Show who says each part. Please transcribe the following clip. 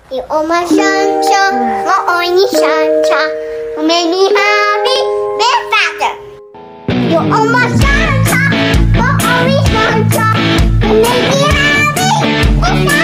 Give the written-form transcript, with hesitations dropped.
Speaker 1: You are my sunshine, my only sunshine. You make me happy, big faster. You are my sunshine, my only sunshine. You make me happy, big faster.